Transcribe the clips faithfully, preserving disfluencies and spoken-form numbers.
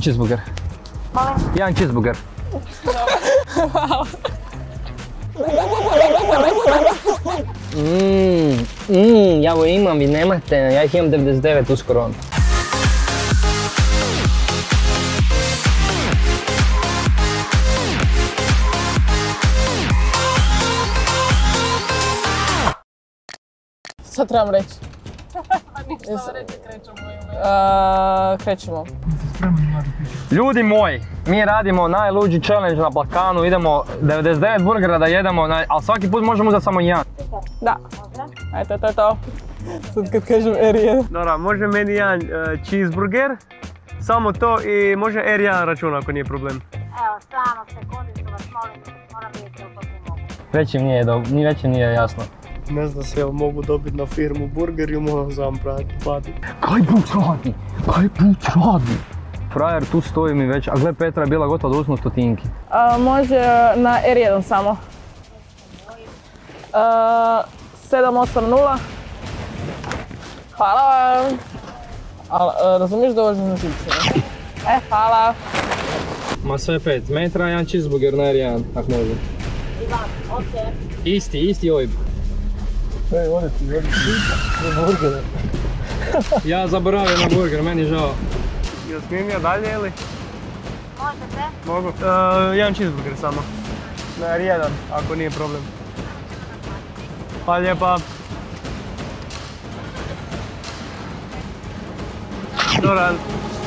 Cheeseburger. Molim? Jedan cheeseburger. Hvala. Mmm, mmm, ja ovo imam, vi nemate, ja ih imam devedeset devet uskoro. Sad trebam reći. Ništa, reći krećemo ime. Krećemo. Ljudi moji, mi radimo najluđi challenge na Balkanu, idemo devedeset devet burgera da jedemo, ali svaki put možemo uzeti samo jedan. Da. Eto, to je to. Sad kad kažem R jedan. Dobra, može meni jedan uh, cheeseburger, samo to i može R jedan račun ako nije problem. Evo, samo sekundicu vas molim, moram vidjeti u to mogu. Već im nije, ni već im nije jasno. Ne znam se jel mogu dobiti na firmu burger i moram sam platiti. Kaj put radi? Kaj put radi? Frajer tu stoji mi već, a gle Petra je bila gotova da uzmu stotinki. Može na R jedan samo. sedam osam nula. Hvala vam. Ali razumiješ da ovo na živce? E, hvala. Ma sve pet metra, jedan cheeseburger na R jedan, ako može. Ivan, okej. Isti, isti O I B. Ej, ovdje ti vodi burgere. Ja zaboravio na burger, meni žao. Jel smijem ja dalje ili? Možete? Mogu. Uh, jedan cheeseburger samo. Na R jedan, ako nije problem. Hvala lijepa. Doran.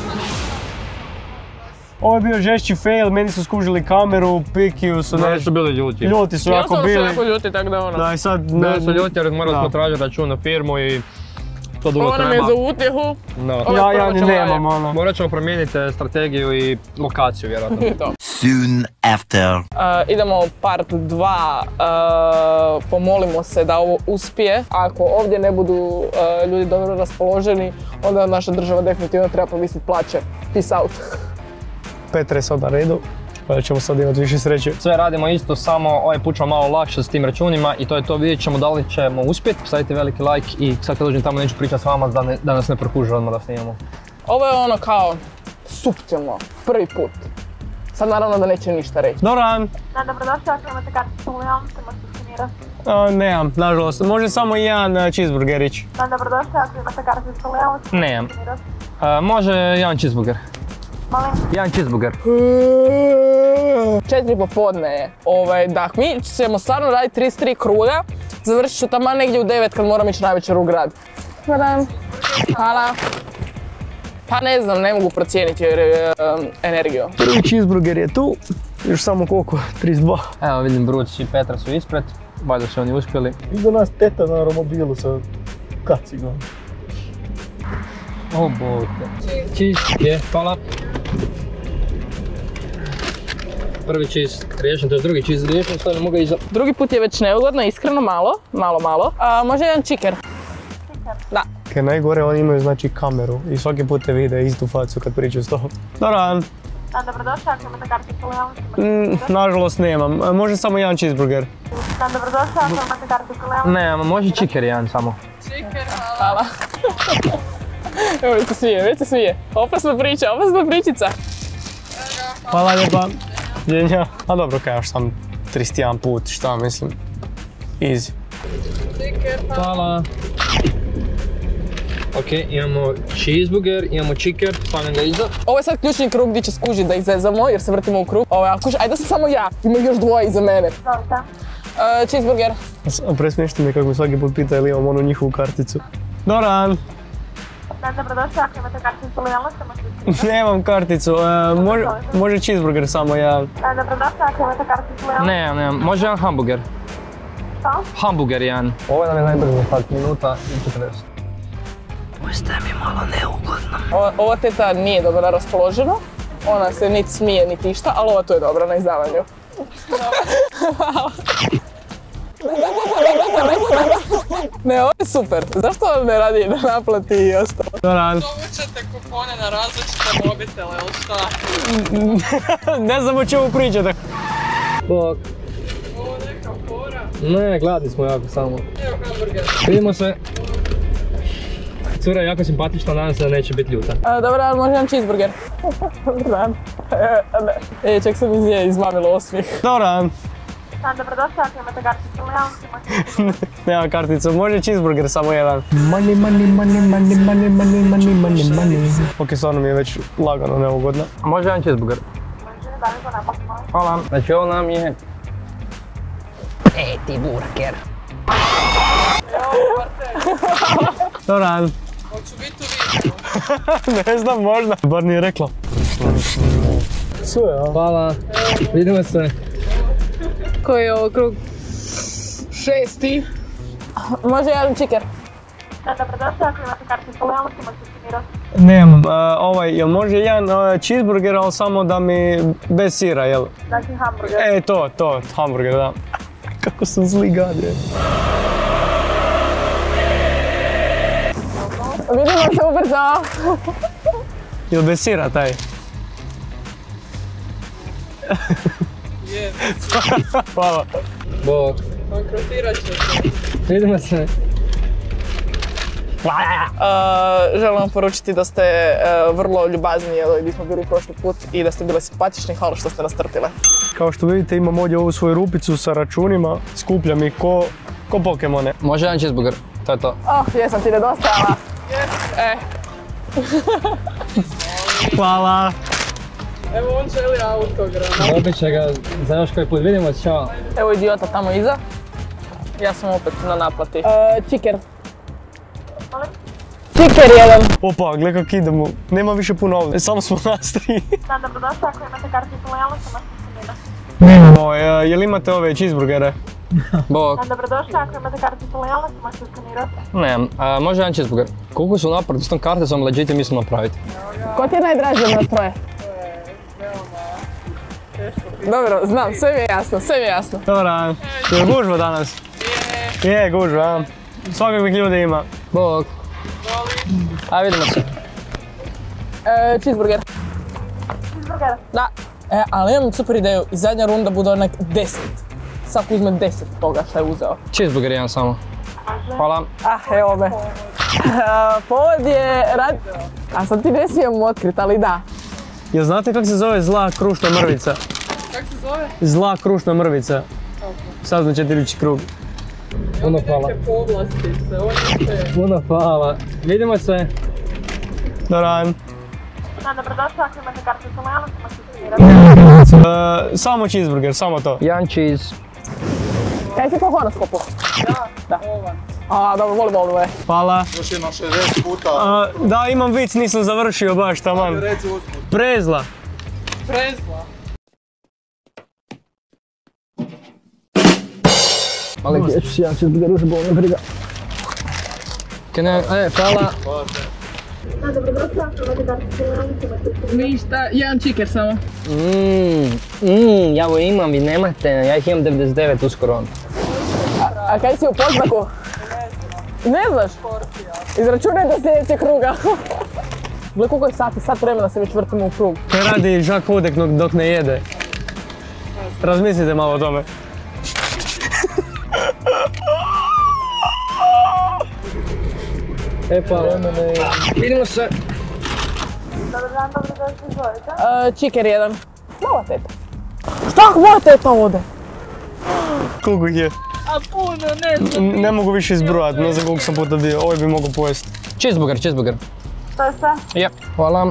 Ovo je bio žešći fail, meni su skužili kameru, Pikiju su Ne su bili ljuti. Ljuti su jako bili. Ja sam se jako ljuti, tako da ono. Da, i sad... Bili su ljuti jer morali smo tražiti račun na firmu i to dugo Ovo nam je treba. za utjehu. No. Ja, ja ni nemam ono. Morat ćemo promijeniti strategiju i lokaciju vjerojatno. To. Soon after. Uh, idemo part dva, uh, pomolimo se da ovo uspije. Ako ovdje ne budu uh, ljudi dobro raspoloženi, onda naša država definitivno treba povisiti plaće. Peace out. Petra je sad na redu, pa ćemo sad imati više sreće. Sve radimo isto, samo ovaj put ćemo malo lakše s tim računima i to je to, vidjet ćemo da li ćemo uspjeti. Stavite veliki like i sad kad dođem tamo neću pričati s vama da, ne, da nas ne prokuže odmah da snimamo. Ovo je ono kao suptilno, prvi put. Sad naravno da neće ništa reći. Doran! Da, dobrodošli, ako imate karticu Ulijom, se možete skenirati. Uh, nemam, nažalost. Može samo jedan uh, cheeseburgerić. Da, dobrodošli, ako imate karticu Ulijom, se Nemam. možete skenirati. Uh, može jedan cheeseburger. Molim? Jedan cheeseburger. Četiri popodne je. Ovaj, dak, mi ćemo stvarno raditi trideset tri kruga. Završit ću tamo negdje u devet kad moram ići navečer u grad. Hvala. Hvala. Pa ne znam, ne mogu procijeniti jer je um, energiju. Prvi cheeseburger je tu, još samo koliko, trideset dva. Evo vidim Bruc i Petra su ispred, valjda su oni uspjeli. Iza nas teta na romobilu sa kacigom. O bojte. Cheese, je, hvala. Prvi cheese riješen, to je drugi cheese riješen, sad ne mogu iza. Drugi put je već neugodno, iskreno malo, malo, malo. A, može jedan chiker? Da. Kaj najgore, oni imaju znači kameru i svaki put te vide istu facu kad pričaju s tobom. Doran! Da, dobrodošli, ako imate karticu Ulijom, se možete Mm, skenirati. nažalost nemam, E, može samo jedan cheeseburger. Da, dobrodošli, ako imate karticu Ulijom. Ne, može chicker jedan samo. Hvala. Evo već se smije, već se smije. Opasna priča, opasna pričica. Hvala lijepa. Ljenja. A dobro, kaj još sam trideset jedan put, šta mislim. Easy. Hvala. Ok, imamo cheeseburger, imamo chicker, stavljam ga iza. Ovo je sad ključni krug gdje će skužiti da ih zezamo jer se vrtimo u krug. Ovo, a kuš, ajde da sam samo ja, ima još dvoje iza mene. Izvolite. Uh, cheeseburger. Presmiješti me kako mi svaki put pita ili imam onu njihovu karticu. Doran! Da, dobrodošli, ako imate karticu Ulijom, se možete skenirati. Nemam karticu, e, može, može cheeseburger samo jedan. Da, dobrodošli, ako imate karticu Ulijom. Ne, ne, može jedan hamburger. Što? Hamburger jedan. Ovo nam je najbrže, pet minuta i četrdeset. Ova, ova teta nije dobro raspoložena. Ona se niti smije, niti išta, ali ova tu je dobra na izdavanju. Hvala. Ne, ovo je super. Zašto vam ne radi na naplati i ostalo? Doran! Dovučete kupone na različite mobitele, ili šta? Ne znam o čemu pričate. Bok. Ovo je neka fora. Ne, gladni smo jako samo. Evo hamburger. Vidimo se. Cura je jako simpatična, nadam se da neće biti ljuta. E, dobar dan, može jedan cheeseburger? Dobar dan. E, ne. E, ček sam izje, izmamilo osmijeh. Dobar dan. Dan, dobrodošli, ako imate karticu, javno se Nema karticu, može cheeseburger samo jedan. Money, money, money, money, money, money, money, money, money. Ok, stvarno mi je već lagano neugodno. Može jedan cheeseburger. može, da li to napasno? Hvala. Znači ovo nam je... Ej ti burger. Dobar dan. Hoću biti u videu. Ne znam, možda. Bar nije rekla. Sve, a? Hvala. Vidimo se. Koji je ovo krug? Šesti. Može jedan čiker. Dan, dobrodošli, ako imate karticu, javno se možete skenirati. Nemam. Uh, ovaj, jel može jedan uh, cheeseburger, ali samo da mi bez sira, jel? Znači hamburger. E, to, to, hamburger, da. Kako sam zli gad, je. Vidimo se ubrzo. Jel bez sira taj? Je. Hvala. Bog. Bankrotirat će se. Vidimo se. Uh, želim vam poručiti da ste uh, vrlo ljubazni, gdje smo bili prošli put i da ste bili simpatični. Hvala što ste nas trpile. Kao što vidite, imam ovdje ovu svoju rupicu sa računima. Skupljam ih ko, ko Pokemone. Može jedan cheeseburger. To je to. Oh, jesam ti nedostajala. E. Hvala. Evo on želi autogram. Dobit će ga za još koji put. Vidimo se, čao. Evo idiota tamo iza. Ja sam opet na naplati. Uh, čiker. Molim? Čiker jedan. Opa, gle kak idemo. Nema više puno ovdje, samo smo nas tri. Dan, dobrodošli, ako imate karticu, javno se možete skenirati. Nemamo, uh, jel imate ove cheeseburgere? Bog. Dan, dobrodošli, ako imate karticu, javno se možete skenirati. Nemam. A, može jedan cheeseburger. Koliko su napraviti s tom karticom, legit mislim napraviti. Ko ti je najdraži od nas troje? Dobro, znam, sve mi je jasno, sve mi je jasno. Dobar dan. Jel gužva danas? Je. Je, gužva, a? Svakakvih ljudi ima. Bog. A vidimo se. E, cheeseburger. Cheeseburger. Da. E, ali imam super ideju i zadnja runda bude onak deset. Svako uzme deset toga što je uzeo. Cheeseburger jedan samo. Hvala. Ah, evo me. Povod je rad... A sad ti ne smijem otkrit, ali da. Jel znate kako se zove zla krušna mrvica? Kako se zove? Zla krušna mrvica. Saznat ćete idući krug. Puno hvala. povlastice, on je Puno hvala. Vidimo se. Dobar dan. Dan, dobrodošli, ako imate karticu, javno se možete skenirati. Uh, samo cheeseburger, samo to. Jedan cheese. Kaj si po horoskopu? Da. Da. A, dobro, volim ovdje. Hvala. Još jedno šezdeset puta. Uh, da, imam vic, nisam završio baš, taman. Reci usput. Prezla. Prezla. Ali ja ću si jedan cheeseburger uže, bolno briga. Kene, e, hvala. Dan, dobrodošli, ako imate karticu, javno se možete skenirati. Ništa, jedan čiker samo. Mmm, mmm, ja ovo imam, vi nemate, ja ih imam devedeset devet uskoro. A kaj si u poznaku? Ne znaš? Izračunaj do sljedećeg kruga. Gle koliko je sati, sat vremena se već vrtimo u krug. Kaj radi Jacques Houdek dok ne jede? Razmislite malo o tome. E pa, vidimo se. Dobar dan, dobrodošli, izvolite. Uh, čiker jedan. Mala teta. Šta moja teta ode? Koliko ih je? A puno, ne znam. N- ne mogu više izbrojat, ne znam koliko sam puta bio, ovaj bi mogu pojesti. Cheeseburger, cheeseburger. To je sve? Jep, hvala.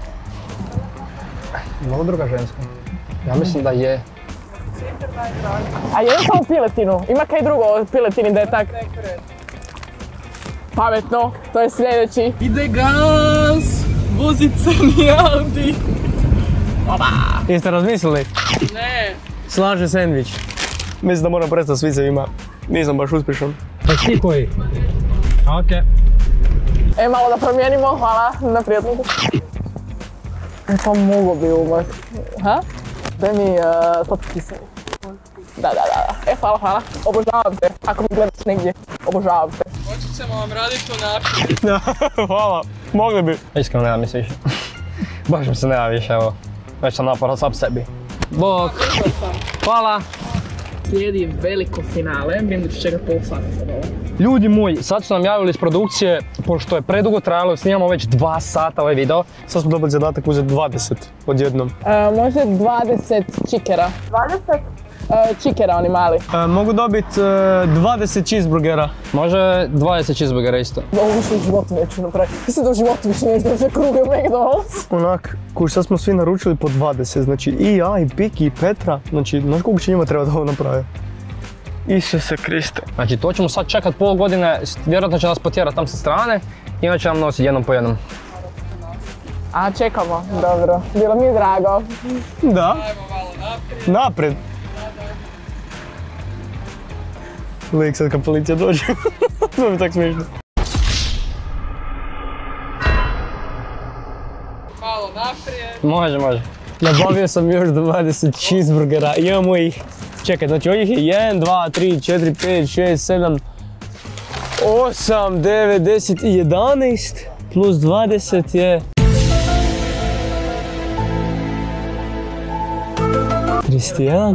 Ima li druga ženska? Ja mislim da je. A jedem samo piletinu. Ima kaj drugo od piletini da je tak? Pametno, to je sljedeći. Ide gas! Vozi crni Audi! Jeste razmislili? Ne! Slaže sendvič. Mislim da moram prestati s vicevima, nisam baš uspješan. Pa ti koji? Okej. E, malo da promijenimo, hvala na prijatniku. E, pa mogo bi umać. Ha? Daj mi uh, slatki kiseli. Da, da, da, da. E, hvala, hvala. Obožavam te, ako mi gledaš negdje. Obožavam te. Moći ćemo vam raditi u naprijed. Hvala, mogli bi. Iskreno nema mi se više. Baš mi se nema više, evo. Već sam naporao sam sebi. Bog. Hvala. slijedi veliko finale, vidim da ću čekat pol sata sad ovo. Ljudi moji, sad su nam javili iz produkcije, pošto je predugo trajalo, snimamo već dva sata ovaj video. Sad smo dobili zadatak uzeti dvadeset odjednom. E, može dvadeset čikera. dvadeset? E, čikera, oni mali. E, mogu dobiti e, dvadeset cheeseburgera. Može dvadeset cheeseburgera isto. Ovo više u životu neću napraviti. Mislim da u životu više neću da kruge u McDonald's. Onak, kuž, sad smo svi naručili po dvadeset, znači i ja, i Piki, i Petra, znači, znaš koliko će njima treba da ovo napravi? Isuse Kriste. Znači to ćemo sad čekat pol godine, vjerojatno će nas potjerati tam sa strane i onda će nam nositi jednom po jednom. A, čekamo, dobro. Bilo mi je drago. Da, Ajmo malo naprijed. naprijed. Lijek sad kad policija dođe, to mi tak smiješno. Malo naprijed. Može, može. Nabavio sam još dvadeset cheeseburgera, imamo ih, čekaj, znači ovdje je jedan, dva, tri, četiri, pet, šest, sedam, osam, devet, deset i jedanaest, plus dvadeset je... trideset jedan.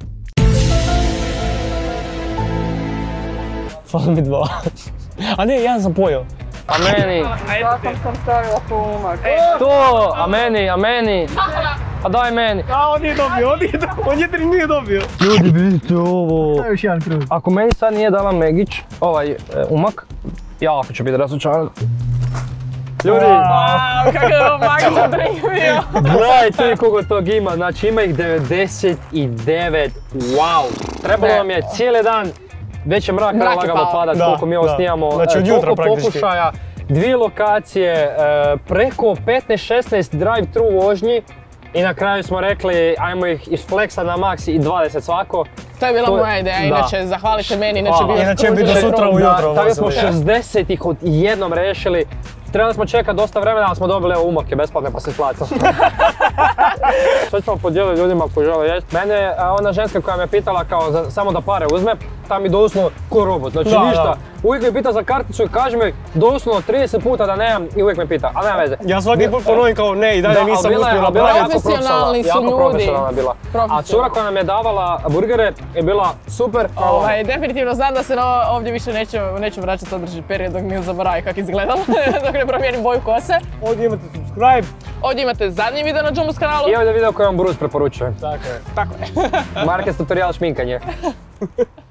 Fala mi dva. A ne, jedan sam pojeo. A meni, Zato sam stavila pomak. to, a meni, a meni. A daj meni. A on nije dobio, on nije dobio, on jedini nije dobio. Ljudi, vidite ovo. Još jedan krug. Ako meni sad nije dala Megić, ovaj e, umak, jako ću biti razočaran. Ljudi, Wow, kakav je ovo magičan drink bio. gledajte koliko tog ima, znači ima ih devedeset devet, wow. Trebalo Ne. nam je cijeli dan, već je mrak Mrak je lagano pao. padat Da, koliko mi ovo da. snijamo. Znači, e, od jutra koliko praktički. pokušaja, dvije lokacije, e, preko petnaest šesnaest drive-thru vožnji i na kraju smo rekli ajmo ih isfleksa na max i dvadeset svako. To je bila To je- moja ideja, da. inače zahvalite meni, inače Hvala. bi Inače bi do sutra ujutro Tako smo vozili. šezdeset ih odjednom rešili. Trebali smo čekati dosta vremena, ali smo dobili evo umake besplatne pa se isplatilo. Što ćemo podijeliti ljudima koji žele jesti. Mene a, ona ženska koja me pitala kao za, samo da pare uzme, ta mi doslovno ko robot, znači Da, ništa. da. Uvijek me pita za karticu i kaže mi doslovno trideset puta da nemam i uvijek me pita, a nema veze. Ja svaki put ponovim kao ne i dalje Da, nisam ali bila je- uspio ali bila je napraviti. jako Profesionalni su profesionalna, jako ljudi. profesionalna je bila. A Profesionalni. cura koja nam je davala burgere je bila super. Ovaj, definitivno znam da se no- ovdje više neću, neću vraćati određeni period dok mi zaboravi kako izgledam, dok ne promijenim boju kose. Ovdje imate subscribe. Ovdje imate zadnji video na Džumbus kanalu. I ovdje video koji vam Bruce preporučuje. Tako je. Tako je. Marques tutorial šminkanje.